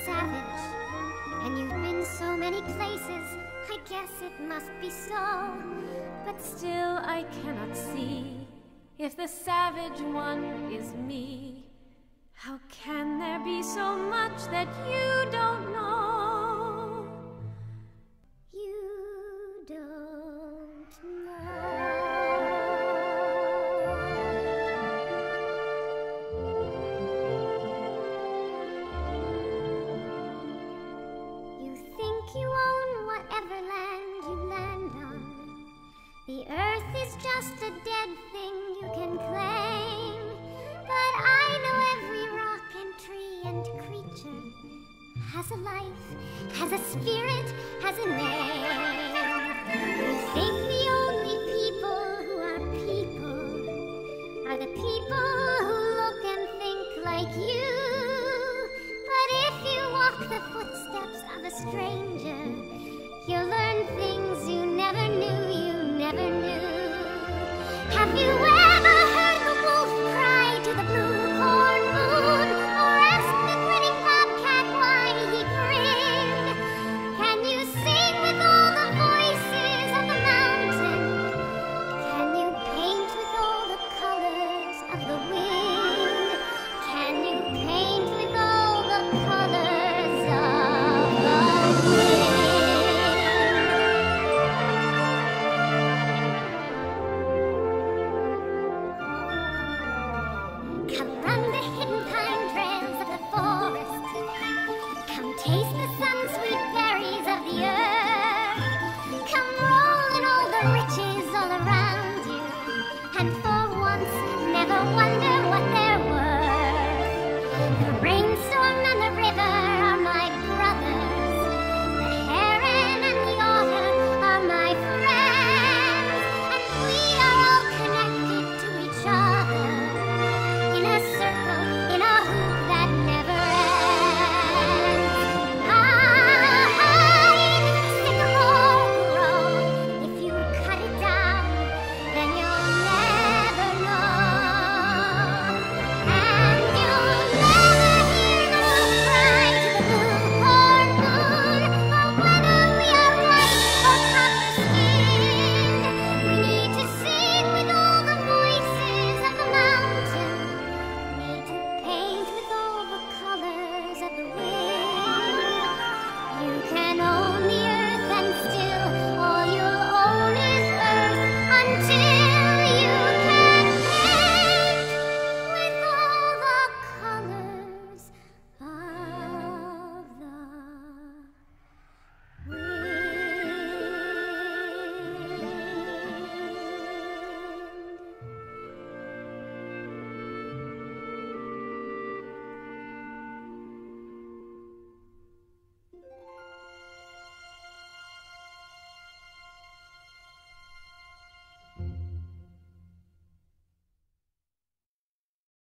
savage, and you've been so many places, I guess it must be so. But still I cannot see if the savage one is me. How can there be so much that you don't know? You don't know. You think you own whatever land you land on. The earth is just a dead thing you can claim. But I know every rock and tree and creature has a life, has a spirit, has a name. You think the only people who are the people who look and think like you. But if you walk the footsteps of a stranger, you'll learn things you never knew, Have you